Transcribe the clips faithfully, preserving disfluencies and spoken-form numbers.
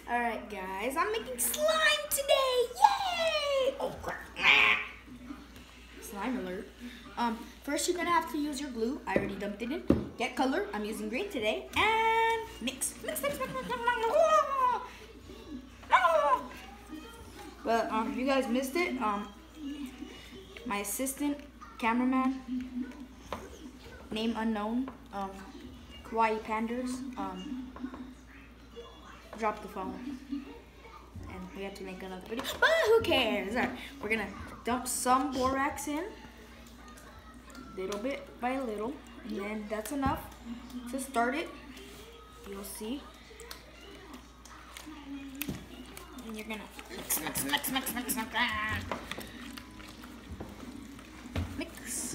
Alright guys, I'm making slime today! Yay! Oh crap. Slime alert. Um, first you're gonna have to use your glue. I already dumped it in. Get color. I'm using green today. And mix. Mix, mix, mix, mix, mix. But um, if you guys missed it, um, my assistant, cameraman, name unknown, um, Kawaii Panders, um, dropped the phone. And we had to make another video, but who cares? Alright, we're gonna dump some borax in, little bit by little, and then that's enough to start it. You'll see. And you're gonna mix, mix, mix, mix, mix, mix, mix.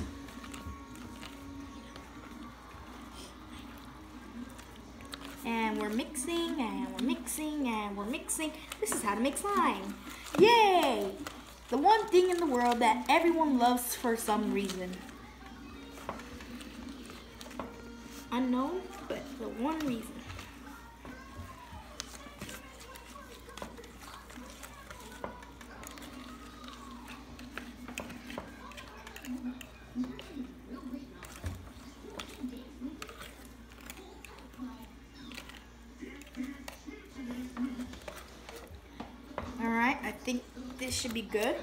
And we're mixing, and we're mixing, and we're mixing. This is how to make slime. Yay! The one thing in the world that everyone loves for some reason. Unknown, but the one reason. Alright, I think this should be good.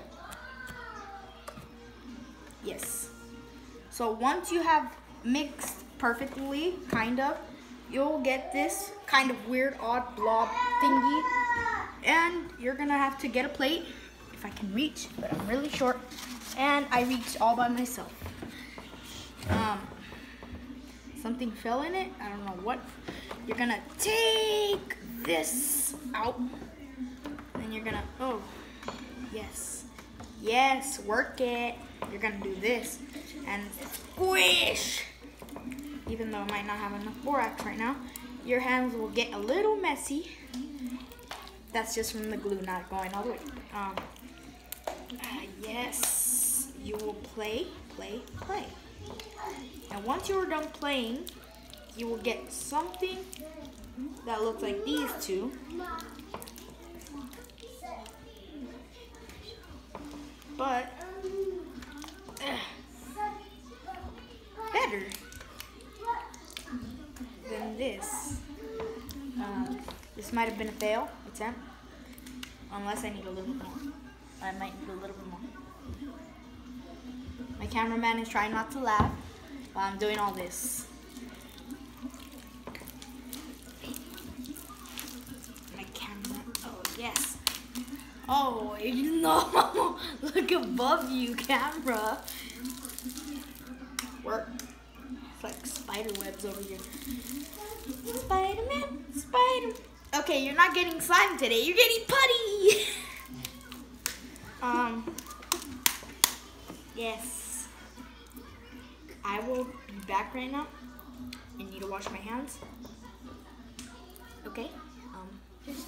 Yes. So once you have mixed perfectly, kind of, you'll get this kind of weird, odd blob thingy. And you're gonna have to get a plate, if I can reach, but I'm really short. And I reached all by myself. Um, something fell in it, I don't know what. You're gonna take this out. And you're gonna, oh, yes, yes, work it. You're gonna do this and squish. Even though it might not have enough borax right now, your hands will get a little messy. That's just from the glue not going all the way. Um, uh, yes, you will play, play, play. And once you're done playing, you will get something that looks like these two. But uh, better than this. Um, this might have been a fail attempt, unless I need a little bit more. I might need a little bit more. My cameraman is trying not to laugh while I'm doing all this. My camera, oh yes. Oh, no! Look above you, camera. Work. It's like spider webs over here. Spider-Man, Spider. Okay, you're not getting slime today. You're getting putty. um. Yes. I will be back right now. I need to wash my hands. Okay. Um. Just.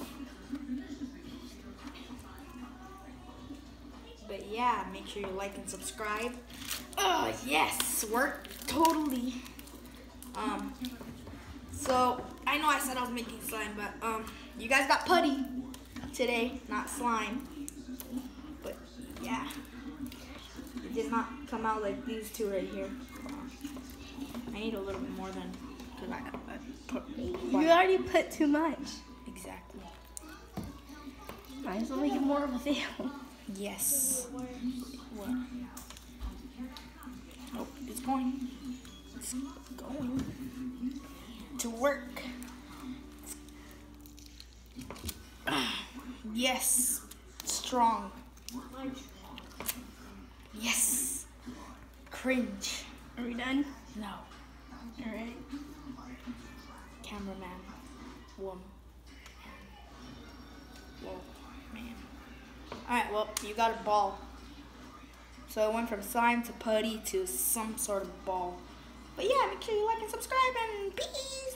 But yeah, make sure you like and subscribe. Oh yes, work totally. Um, so I know I said I was making slime, but um, you guys got putty today, not slime. But yeah, it did not come out like these two right here. Um, I need a little bit more than because I, I put. You already put too much. Exactly. Might as well make it more of a fail. Yes. What? Nope, it's going. It's going to work. Yes. Strong. Yes. Cringe. Are we done? No. Alright. Cameraman. Woman. Whoa, man. Alright, well, you got a ball. So it went from slime to putty to some sort of ball. But yeah, make sure you like and subscribe and peace!